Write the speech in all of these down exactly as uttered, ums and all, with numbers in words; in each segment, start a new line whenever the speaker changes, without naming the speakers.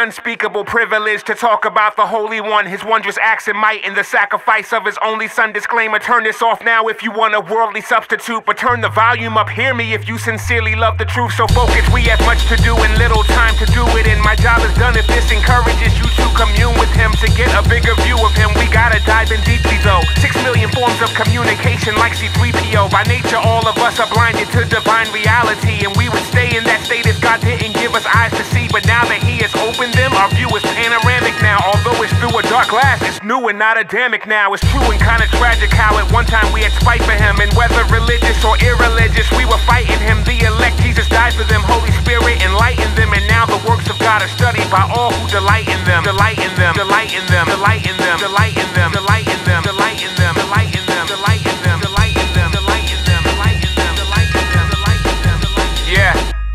unspeakable privilege to talk about the Holy One, his wondrous acts and might, and the sacrifice of his only son. Disclaimer, turn this off now if you want a worldly substitute, but turn the volume up, hear me if you sincerely love the truth. So focus, we have much to do and little time to do it, and my job is done if this encourages you to commune with him. To get a bigger view of him, we gotta dive in deeply though. Six million forms of communication like C three P O. By nature, all of us are blinded to divine reality, and we would stay in that state if God didn't give us eyes to see. But now that he has opened them, our view is panoramic now. Although it's through a dark glass, it's new and not Adamic now. It's true and kinda tragic how at one time we had spite for him, and whether religious or irreligious, we were fighting him. The elect, Jesus died for them, Holy Spirit enlightened them, and now the works of God are studied by all who delight in them. Delight in them, delight in them, delight in them, delight in them, delight in them, delight in them, delight in them, delight in them, delight in them, delight in them, delight in them, delight in them, delight in them, delight in them. Yeah.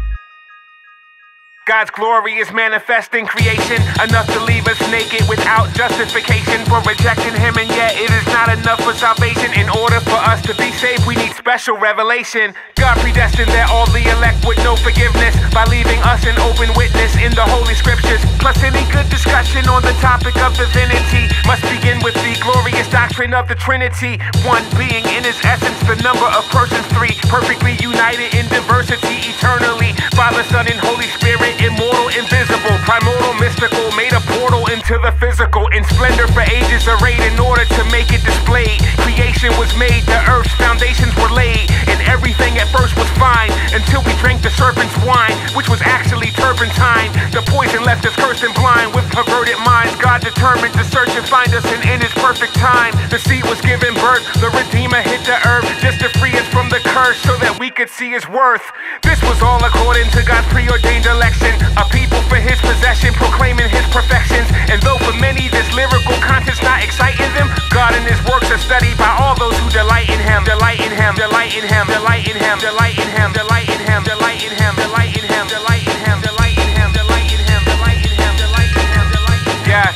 God's glory is manifest in creation, enough to leave us naked without justification for rejecting him, and yet it is not enough for salvation. In order for us to be saved, we need special revelation. God predestined that all the elect would know forgiveness by leaving us an open witness in the Holy Scriptures. Plus any good discussion on the topic of divinity must begin with the glorious doctrine of the Trinity. One being in his essence, the number of persons three, perfectly united in diversity eternally. Father, Son, and Holy Spirit, immortal, invisible, primordial, mystical, made a portal into the physical. In splendor for ages arrayed in order to make it displayed. Creation was made, the earth's foundations were laid, and everything at first was fine until we drank the serpent's wine, which was actually turpentine. The poison left us cursed and blind with perverted minds. God determined to search and find us, and in his perfect time, the seed was given birth. The Redeemer hit the earth just to free us from the curse, so that we could see his worth. This was all according to God's preordained election, a people for his possession, proclaiming his perfections. And though for many this lyrical content's not exciting them, God and his works are studied by all those who delight in him. Delight in him, delight in him, delight in him, delight in him, delight in him, delight in him, delight in him, delight in him, delight in him, delight in him, delight in him, delight in him, delight in him. Yes.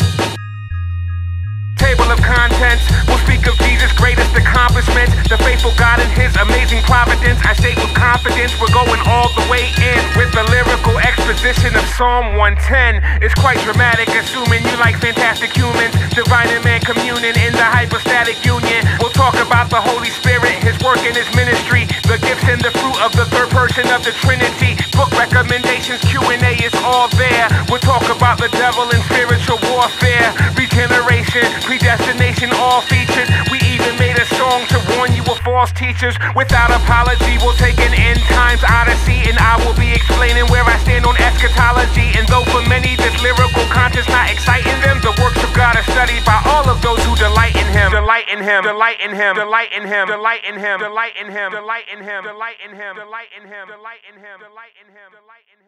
Table of contents will speak of Jesus' greatest accomplishments, the faithful God and his amazing providence. I state with confidence we're going all the way in with the lyrical exposition of Psalm one ten. It's quite dramatic, assuming you like fantastic humans, divine and man communing in the hypostatic union. We'll talk about the Holy Spirit, his work and his ministry, the gifts and the fruit of the third person of the Trinity. Book recommendations, Q and A is all there. We'll talk about the devil and spiritual warfare, regeneration, predestination, all featured. We even made a song to warn you of false teachers. Without apology, we'll take an end times odyssey, and I will be explaining where I stand on eschatology. And though for many this lyrical content's not exciting them, the works of God are studied by all of those who delight in him. Delight in him, delight in him, delight in him, delight in him, delight in him, delight in him, delight in him, delight in him, delight in him, delight in him, delight in him, delight in him.